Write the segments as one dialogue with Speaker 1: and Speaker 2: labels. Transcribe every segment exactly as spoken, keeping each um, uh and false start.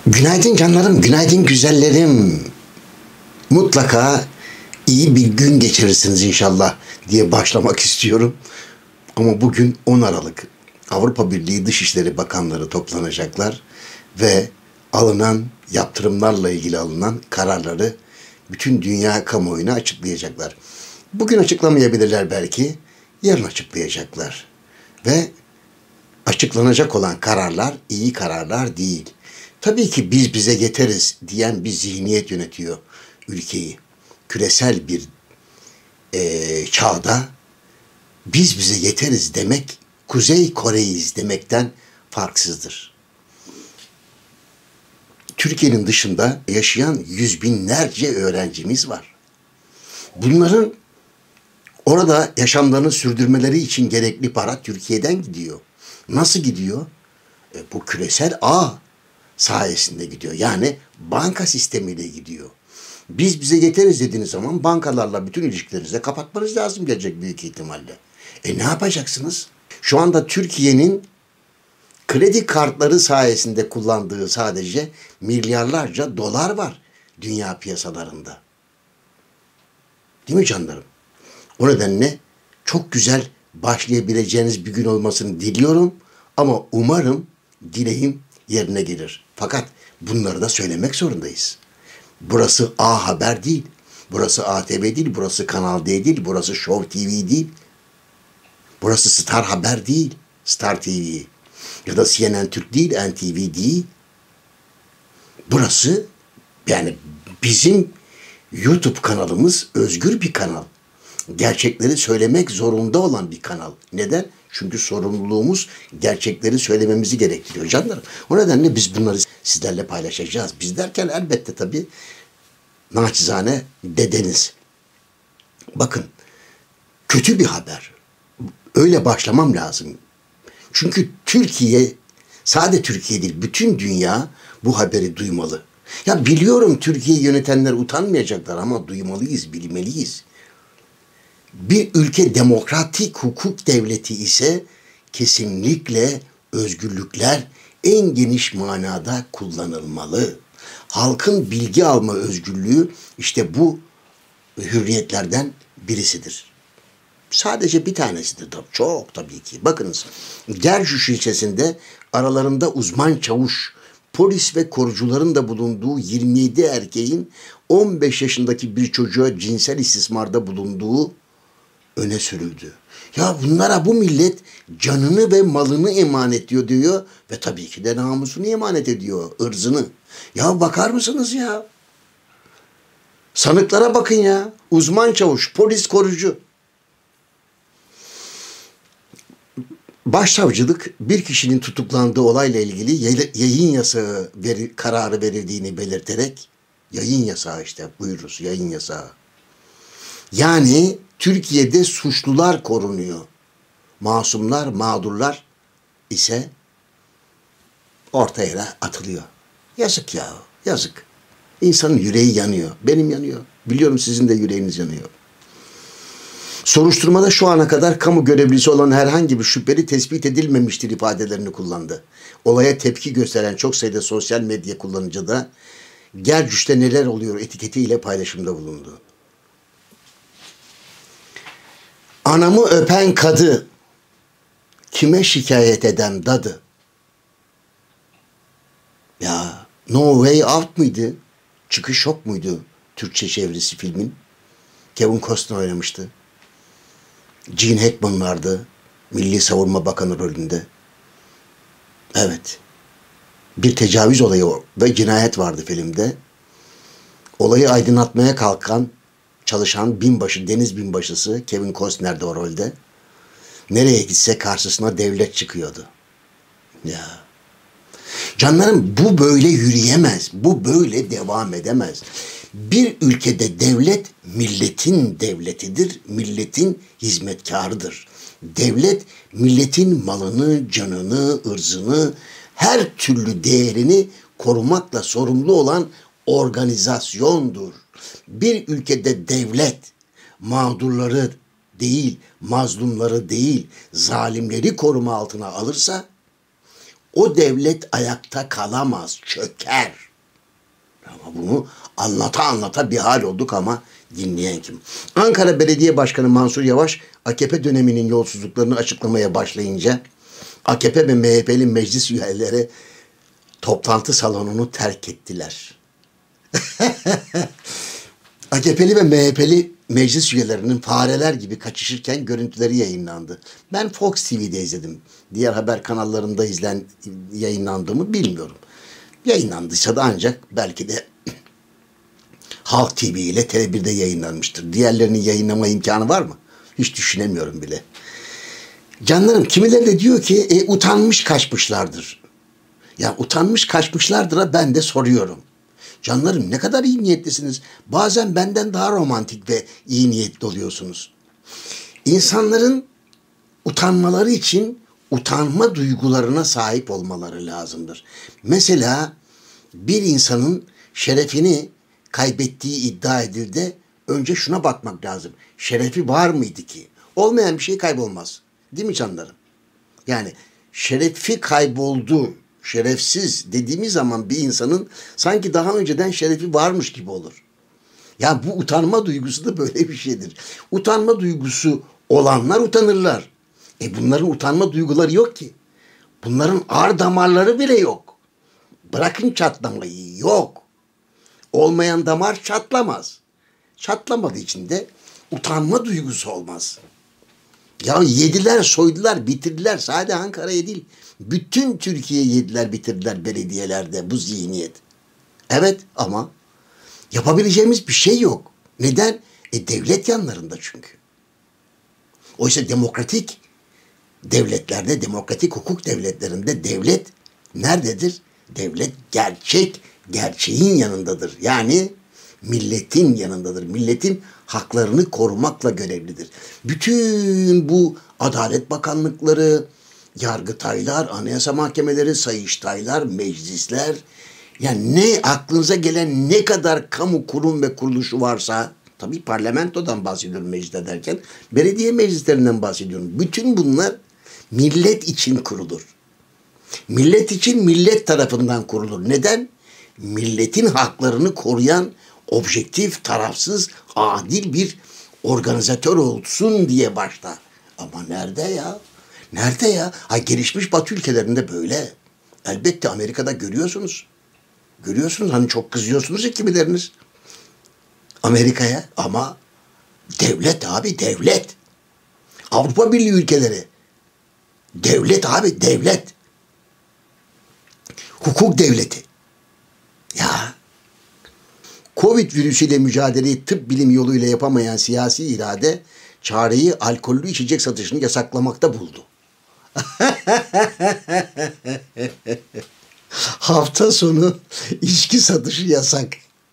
Speaker 1: Günaydın canlarım, günaydın güzellerim. Mutlaka iyi bir gün geçirirsiniz inşallah diye başlamak istiyorum. Ama bugün on Aralık. Avrupa Birliği Dışişleri Bakanları toplanacaklar ve alınan yaptırımlarla ilgili alınan kararları bütün dünya kamuoyuna açıklayacaklar. Bugün açıklamayabilirler belki, yarın açıklayacaklar. Ve açıklanacak olan kararlar iyi kararlar değil. Tabii ki biz bize yeteriz diyen bir zihniyet yönetiyor ülkeyi. Küresel bir e, çağda biz bize yeteriz demek Kuzey Kore'yiz demekten farksızdır. Türkiye'nin dışında yaşayan yüz binlerce öğrencimiz var. Bunların orada yaşamlarını sürdürmeleri için gerekli para Türkiye'den gidiyor. Nasıl gidiyor? E, bu küresel ağ sayesinde gidiyor. Yani banka sistemiyle gidiyor. Biz bize yeteriz dediğiniz zaman bankalarla bütün ilişkilerinizi kapatmanız lazım gelecek büyük ihtimalle. E ne yapacaksınız? Şu anda Türkiye'nin kredi kartları sayesinde kullandığı sadece milyarlarca dolar var dünya piyasalarında. Değil mi canlarım? O nedenle çok güzel başlayabileceğiniz bir gün olmasını diliyorum. Ama umarım dileğim yerine gelir. Fakat bunları da söylemek zorundayız. Burası A Haber değil. Burası A T V değil. Burası Kanal D değil. Burası Show T V değil. Burası Star Haber değil. Star T V. Ya da C N N Türk değil. N T V değil. Burası yani bizim YouTube kanalımız özgür bir kanal. Gerçekleri söylemek zorunda olan bir kanal. Neden? Çünkü sorumluluğumuz gerçekleri söylememizi gerektiriyor canlarım. O nedenle biz bunları sizlerle paylaşacağız. Biz derken elbette tabii naçizane dedeniz. Bakın kötü bir haber. Öyle başlamam lazım. Çünkü Türkiye, sadece Türkiye değil bütün dünya bu haberi duymalı. Ya biliyorum Türkiye'yi yönetenler utanmayacaklar ama duymalıyız, bilmeliyiz. Bir ülke demokratik hukuk devleti ise kesinlikle özgürlükler en geniş manada kullanılmalı. Halkın bilgi alma özgürlüğü işte bu hürriyetlerden birisidir. Sadece bir tanesidir tabii. Çok tabii ki. Bakınız Gercüş ilçesinde aralarında uzman çavuş, polis ve korucuların da bulunduğu yirmi yedi erkeğin on beş yaşındaki bir çocuğa cinsel istismarda bulunduğu öne sürüldü. Ya bunlara bu millet canını ve malını emanet ediyor diyor ve tabii ki de namusunu emanet ediyor, ırzını. Ya bakar mısınız ya? Sanıklara bakın ya. Uzman çavuş, polis, korucu. Başsavcılık bir kişinin tutuklandığı olayla ilgili yayın yasağı veri, kararı verildiğini belirterek yayın yasağı işte buyuruz yayın yasağı. Yani Türkiye'de suçlular korunuyor. Masumlar, mağdurlar ise ortaya atılıyor. Yazık ya, yazık. İnsanın yüreği yanıyor. Benim yanıyor. Biliyorum sizin de yüreğiniz yanıyor. Soruşturmada şu ana kadar kamu görevlisi olan herhangi bir şüpheli tespit edilmemiştir ifadelerini kullandı. Olaya tepki gösteren çok sayıda sosyal medya kullanıcı da Gercüş'te neler oluyor etiketiyle paylaşımda bulundu. Anamı öpen kadı, kime şikayet eden dadı? Ya No Way Out mıydı? Çıkış Yok muydu? Türkçe çevirisi filmin. Kevin Costner oynamıştı. Gene Hackman vardı. Milli Savunma Bakanı rolünde. Evet. Bir tecavüz olayı ve cinayet vardı filmde. Olayı aydınlatmaya kalkan çalışan binbaşı, deniz binbaşısı Kevin Costner de o rolde. Nereye gitse karşısına devlet çıkıyordu. Ya. Canlarım bu böyle yürüyemez. Bu böyle devam edemez. Bir ülkede devlet milletin devletidir. Milletin hizmetkarıdır. Devlet milletin malını, canını, ırzını, her türlü değerini korumakla sorumlu olan organizasyondur. Bir ülkede devlet mağdurları değil, mazlumları değil, zalimleri koruma altına alırsa o devlet ayakta kalamaz, çöker. Ama bunu anlata anlata bir hal olduk ama dinleyen kim? Ankara Belediye Başkanı Mansur Yavaş, A K P döneminin yolsuzluklarını açıklamaya başlayınca A K P ve M H P'li meclis üyeleri toplantı salonunu terk ettiler. A K P'li ve M H P'li meclis üyelerinin fareler gibi kaçışırken görüntüleri yayınlandı. Ben Fox T V'de izledim. Diğer haber kanallarında izlen yayınlandığımı bilmiyorum. Yayınlandıysa da ancak belki de Halk T V ile Tele bir'de yayınlanmıştır. Diğerlerinin yayınlama imkanı var mı? Hiç düşünemiyorum bile. Canlarım, kimileri de diyor ki e, utanmış kaçmışlardır. Ya utanmış kaçmışlardır, ben de soruyorum. Canlarım, ne kadar iyi niyetlisiniz. Bazen benden daha romantik ve iyi niyetli oluyorsunuz. İnsanların utanmaları için utanma duygularına sahip olmaları lazımdır. Mesela bir insanın şerefini kaybettiği iddia edildi. Önce şuna bakmak lazım. Şerefi var mıydı ki? Olmayan bir şey kaybolmaz. Değil mi canlarım? Yani şerefi kayboldu, şerefsiz dediğimiz zaman bir insanın sanki daha önceden şerefi varmış gibi olur. Ya bu utanma duygusu da böyle bir şeydir. Utanma duygusu olanlar utanırlar. E bunların utanma duyguları yok ki. Bunların ar damarları bile yok. Bırakın çatlamayı, yok. Olmayan damar çatlamaz. Çatlamadığı için de utanma duygusu olmaz. Ya yediler, soydular, bitirdiler. Sadece Ankara'ya değil, bütün Türkiye'yi yediler, bitirdiler belediyelerde bu zihniyet. Evet, ama yapabileceğimiz bir şey yok. Neden? E devlet yanlarında çünkü. Oysa demokratik devletlerde, demokratik hukuk devletlerinde devlet nerededir? Devlet gerçek, gerçeğin yanındadır. Yani milletin yanındadır. Milletin haklarını korumakla görevlidir. Bütün bu Adalet Bakanlıkları, Yargıtaylar, Anayasa Mahkemeleri, Sayıştaylar, meclisler, yani ne aklınıza gelen ne kadar kamu kurum ve kuruluşu varsa, tabii parlamentodan bahsediyorum meclis derken, belediye meclislerinden bahsediyorum. Bütün bunlar millet için kurulur. Millet için millet tarafından kurulur. Neden? Milletin haklarını koruyan objektif, tarafsız, adil bir organizatör olsun diye başta. Ama nerede ya? Nerede ya? Ha, gelişmiş Batı ülkelerinde böyle. Elbette Amerika'da görüyorsunuz. Görüyorsunuz, hani çok kızıyorsunuz ya kimileriniz Amerika'ya, ama devlet abi, devlet. Avrupa Birliği ülkeleri. Devlet abi, devlet. Hukuk devleti. Ya Covid virüsüyle mücadeleyi tıp bilim yoluyla yapamayan siyasi irade çareyi alkollü içecek satışını yasaklamakta buldu. Hafta sonu içki satışı yasak.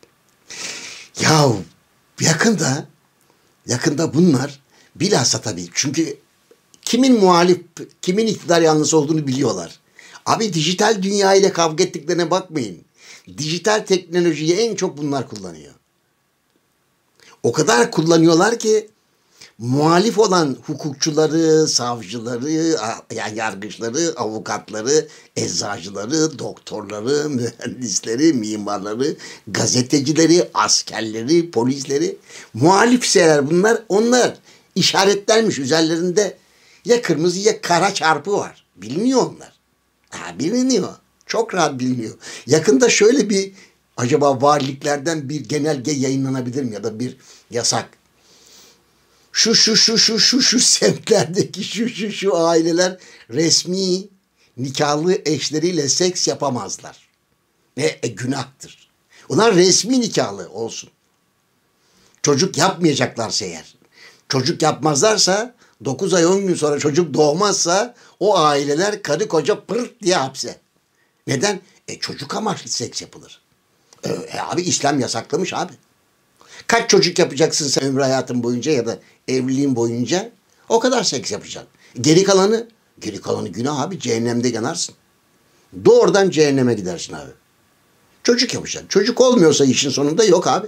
Speaker 1: Ya yakında yakında bunlar bilhassa tabii, çünkü kimin muhalif, kimin iktidar yanlısı olduğunu biliyorlar. Abi dijital dünya ile kavga ettiklerine bakmayın. Dijital teknolojiyi en çok bunlar kullanıyor. O kadar kullanıyorlar ki muhalif olan hukukçuları, savcıları, yani yargıçları, avukatları, eczacıları, doktorları, mühendisleri, mimarları, gazetecileri, askerleri, polisleri, muhalifseler bunlar, onlar işaretlenmiş üzerlerinde ya kırmızı ya kara çarpı var. Biliniyor onlar. Ha, biliniyor. Çok rahat biliniyor. Yakında şöyle bir, acaba valiliklerden bir genelge yayınlanabilir mi ya da bir yasak? Şu şu şu şu şu şu semtlerdeki şu şu şu aileler resmi nikahlı eşleriyle seks yapamazlar. Ne e, günahtır. Onlar resmi nikahlı olsun. Çocuk yapmayacaklarsa eğer. Çocuk yapmazlarsa, dokuz ay on gün sonra çocuk doğmazsa o aileler karı koca pırt diye hapse. Neden? E çocuk amaçlı seks yapılır. E, e, abi İslam yasaklamış abi. Kaç çocuk yapacaksın sen ömrü hayatın boyunca ya da evliliğin boyunca? O kadar seks yapacaksın. Geri kalanı, geri kalanı günah abi, cehennemde yanarsın. Doğrudan cehenneme gidersin abi. Çocuk yapacaksın. Çocuk olmuyorsa işin sonunda yok abi.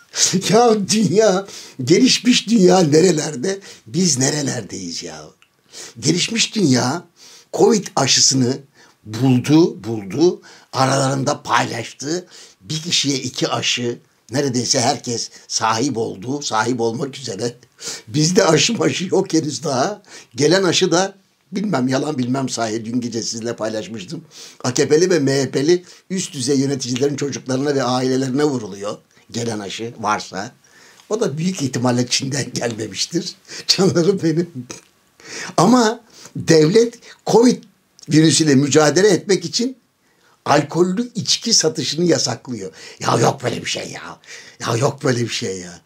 Speaker 1: Ya dünya, gelişmiş dünya nerelerde? Biz nerelerdeyiz ya? Gelişmiş dünya Covid aşısını buldu, buldu. Aralarında paylaştı. Bir kişiye iki aşı. Neredeyse herkes sahip oldu, sahip olmak üzere. Bizde aşı maşı yok henüz daha. Gelen aşı da bilmem yalan bilmem sahi dün gece sizle paylaşmıştım. A K P'li ve M H P'li üst düzey yöneticilerin çocuklarına ve ailelerine vuruluyor. Gelen aşı varsa. O da büyük ihtimalle Çin'den gelmemiştir. Canlarım benim. Ama devlet Covid virüsüyle mücadele etmek için alkollü içki satışını yasaklıyor. Ya yok böyle bir şey ya. Ya yok böyle bir şey ya.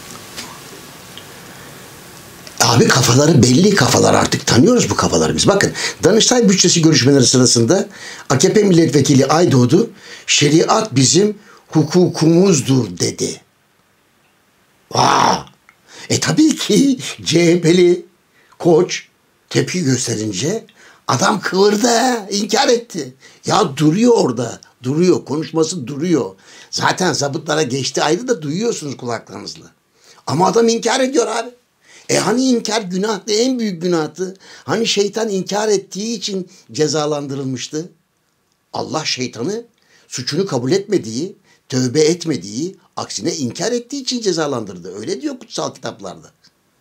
Speaker 1: Abi kafaları belli kafalar, artık tanıyoruz bu kafaları biz. Bakın Danıştay bütçesi görüşmeleri sırasında A K P milletvekili Aydoğdu şeriat bizim hukukumuzdur dedi. Aa, e tabii ki C H P'li Koç tepki gösterince adam kıvırdı, inkar etti. Ya duruyor orada, duruyor, konuşması duruyor. Zaten zabıtlara geçti ayrı da duyuyorsunuz kulaklarınızla. Ama adam inkar ediyor abi. E hani inkar günahtı, en büyük günahtı. Hani şeytan inkar ettiği için cezalandırılmıştı. Allah şeytanı suçunu kabul etmediği, tövbe etmediği, aksine inkar ettiği için cezalandırdı. Öyle diyor kutsal kitaplarda.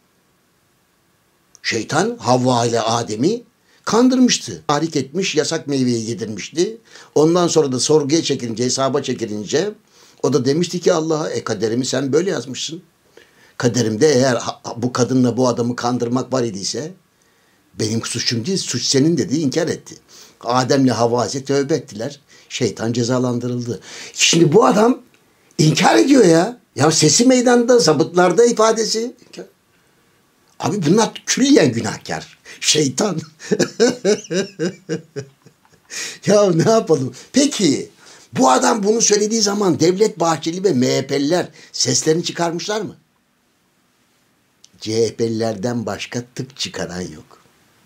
Speaker 1: Şeytan Havva ile Adem'i kandırmıştı. Tahrik etmiş, yasak meyveyi yedirmişti. Ondan sonra da sorguya çekilince, hesaba çekilince o da demişti ki Allah'a, e kaderimi sen böyle yazmışsın. Kaderimde eğer bu kadınla bu adamı kandırmak var idiyse benim suçum değil, suç senin dedi, inkar etti. Adem'le Havva ise tövbe ettiler. Şeytan cezalandırıldı. Şimdi bu adam inkar ediyor ya. Ya sesi meydanda, zabıtlarda ifadesi. Abi bunlar külliyen günahkar. Şeytan. Ya ne yapalım? Peki bu adam bunu söylediği zaman Devlet Bahçeli ve M H P'liler seslerini çıkarmışlar mı? C H P'lilerden başka tık çıkaran yok.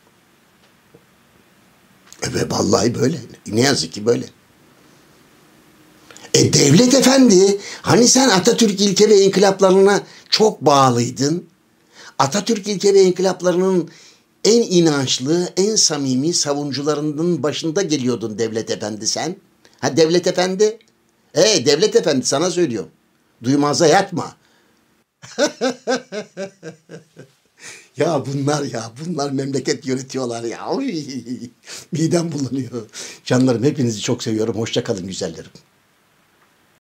Speaker 1: Evet vallahi böyle. Ne yazık ki böyle. E devlet efendi, hani sen Atatürk ilke ve inkılaplarına çok bağlıydın. Atatürk ilke ve inkılaplarının en inançlı, en samimi savunucularının başında geliyordun devlet efendi sen. Ha devlet efendi? E devlet efendi sana söylüyorum. Duymaza yatma. Ya bunlar ya bunlar memleket yönetiyorlar ya. Oy, midem bulanıyor. Canlarım hepinizi çok seviyorum. Hoşça kalın güzellerim.